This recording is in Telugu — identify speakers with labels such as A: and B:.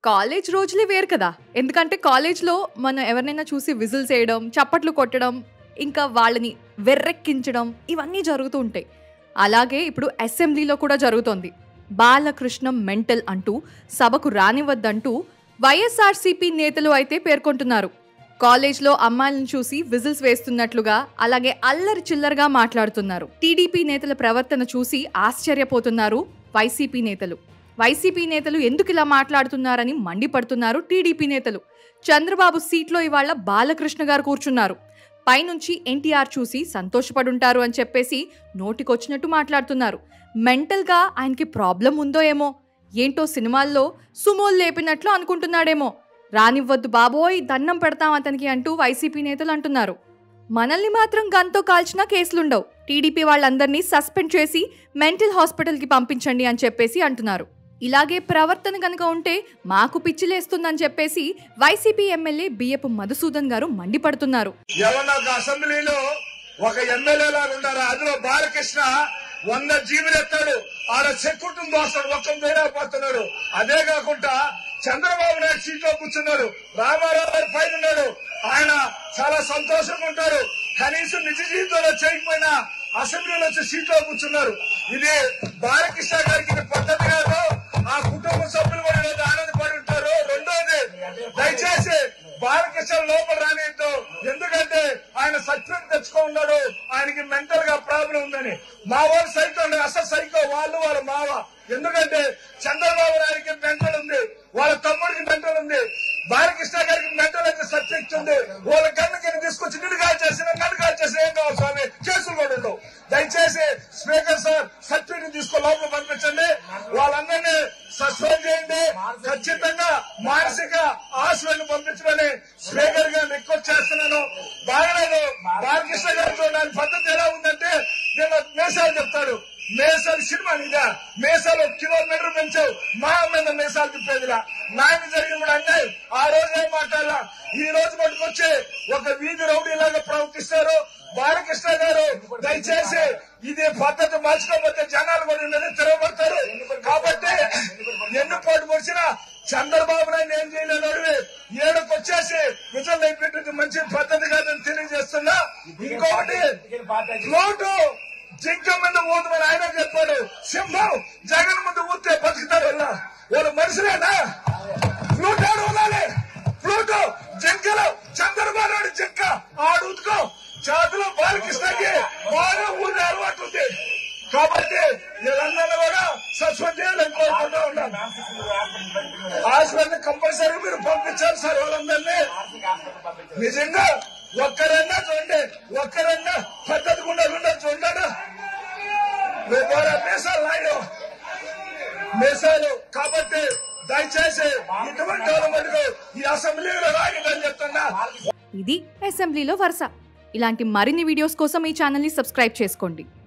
A: కాలేజ్ రోజులే వేరు కదా! ఎందుకంటే కాలేజ్‌లో మనం ఎవరినైనా చూసి విజిల్స్ ఎయడం, చప్పట్లు కొట్టడం, ఇంకా వాళ్ళని వెర్రెక్కించడం ఇవన్నీ జరుగుతూ ఉంటాయి. అలాగే ఇప్పుడు అసెంబ్లీలో కూడా జరుగుతోంది. బాలకృష్ణం మెంటల్ అంటూ సభకు రానివ్వద్దంటూ వైఎస్ఆర్‌సీపీ నేతలు అయితే పేర్కొంటున్నారు. కాలేజ్‌లో అమ్మాయిలను చూసి విజిల్స్ వేస్తున్నట్లుగా, అలాగే అల్లరి చిల్లరగా మాట్లాడుతున్నారు. టీడీపీ నేతల ప్రవర్తన చూసి ఆశ్చర్యపోతున్నారు వైసీపీ నేతలు. వైసీపీ నేతలు ఎందుకిలా మాట్లాడుతున్నారని మండిపడుతున్నారు టీడీపీ నేతలు. చంద్రబాబు సీట్లో ఇవాళ బాలకృష్ణ గారు కూర్చున్నారు. పైనుంచి ఎన్టీఆర్ చూసి సంతోషపడుంటారు అని చెప్పేసి నోటికొచ్చినట్టు మాట్లాడుతున్నారు. మెంటల్గా ఆయనకి ప్రాబ్లం ఉందో ఏమో, ఏంటో సినిమాల్లో సుమోలు లేపినట్లు అనుకుంటున్నాడేమో. రానివ్వద్దు బాబోయ్, దండం పెడతాం అతనికి అంటూ వైసీపీ నేతలు అంటున్నారు. మనల్ని మాత్రం గన్తో కాల్చినా కేసులుండవు, టీడీపీ వాళ్ళందరినీ సస్పెండ్ చేసి మెంటల్ హాస్పిటల్కి పంపించండి అని చెప్పేసి అంటున్నారు. ఇలాగే ప్రవర్తన కనుక ఉంటే మాకు పిచ్చిలేస్తుందని చెప్పేసి వైసీపీ ఎమ్మెల్యే బియ్యపు మధుసూదన్ గారు మండిపడుతున్నారు.
B: అసెంబ్లీలో ఒక ఎమ్మెల్యే లాగా ఉన్నారు, అందులో బాలకృష్ణ 100 జీబులు ఎత్తాడు, ఆడ సెక్యూరిటీ దోస్తాడు, ఒక్క వేరైపోతున్నాడు. అదే కాకుండా చంద్రబాబు నాయుడు సీట్లో కూర్చున్నారు, రామారావు గారు పైన ఉన్నాడు, ఆయన చాలా సంతోషంగా ఉంటారు. కనీసం నిజ జీవితంలో చేయకపోయినా అసెంబ్లీలో వచ్చి సీట్లో కూర్చున్నారు. ఇది బాలకృష్ణ గారికి పద్ధతి కాదు. ఆ కుటుంబ సభ్యులు కూడా ఆనందపడి ఉంటారు. రెండోది, దయచేసి బాలకృష్ణ లోపల రానియద్దు, ఎందుకంటే ఆయన సత్యం తెచ్చుకున్నాడు, ఆయనకి మెంటల్ గా ప్రాబ్లం ఉందని. మా వాళ్ళు సైకో, అసలు సైకో వాళ్ళు, వాళ్ళ మావ. ఎందుకంటే చంద్రబాబు నాయుడికి మెంటల్ ఉంది, వాళ్ళ తమ్ముడికి మెంటల్ ఉంది, బాలకృష్ణ గారికి మెంటల్ అయితే సబ్జెక్ట్ ఉంది. వాళ్ళ కన్నుకి తీసుకొచ్చి నిన్ను కాల్ చేసిన ఏం కావాలి స్వామి, కేసులు కూడా ఉండవు. దయచేసి స్పీకర్ సార్ సర్టిఫికెట్ తీసుకో లోపల పంపించండి, వాళ్ళందరినీ సస్పెండ్ చేయండి, ఖచ్చితంగా మానసిక హాస్పిటల్ పంపించమని స్పీకర్ గారిని రిక్వెస్ట్ చేస్తున్నాను. బాగలేదు, బాలకృష్ణ గారు చూడడానికి పద్ధతి ఎలా ఉందంటే, నేను మేసాలు చెప్తాడు, మేసాలు సినిమా ఇదా, మేసాలు 1 కిలోమీటర్ పెంచావు, మా మీద మేసాలు తిప్పేదిలా. నాయన జరిగిన కూడా అన్నాయి, ఆ రోజు ఏం మాట్లాడాల, ఈ రోజు పట్టుకొచ్చి ఒక వీధి రౌడీలాగా ప్రవర్తిస్తారు. బాలకృష్ణ గారు దయచేసి ఇది పద్ధతి మార్చుకోకపోతే జనాలు కూడా తిరగబడతారు. కాబట్టి ఎన్నుపోటు పొడిచిన చంద్రబాబు నాయుడు ఏం చేయలేదు, అడివి ఏడుకొచ్చేసి విజువల్ అయిపోయింది, మంచి పద్ధతి కాదని తెలియజేస్తున్నా. ఇంకొకటి, ఫ్లోటు జింక మీద ఊదమని ఆయన చెప్పాడు, సింహం జగన్ ముందు ఊతే బతుకుతారు. వాళ్ళు మనుషులేనా? ఫ్లూట్ ఆడు ఊదాలి, ఫ్లూట్ జింకలు చంద్రబాబు నాయుడు జింక ఆడు ఊదుకో, చేతిలో బాలకృష్ణకి బాగా ఊదే అలవాటు ఉంది. కాబట్టి వీళ్ళందరూ కూడా సస్పెండ్ చేయాలని కోరుకుంటూ ఉన్నాను. హాస్పిటల్ కంపల్సరీ మీరు పంపించాలి సార్ వాళ్ళందరినీ. నిజంగా ఒక్కరన్నా చూడండి, ఒక్కరన్నా పద్ధతి గుండా చూడాడు. మేసాలు నాయుడు మేసాలు. కాబట్టి దయచేసి ఇటువంటి వాళ్ళ మటుకు ఈ అసెంబ్లీలో రాగిదని చెప్తున్నా.
A: ఇది అసెంబ్లీలో వరుస. ఇలాంటి మరిన్ని వీడియోస్ కోసం ఈ ఛానల్ ని సబ్స్క్రైబ్ చేసుకోండి.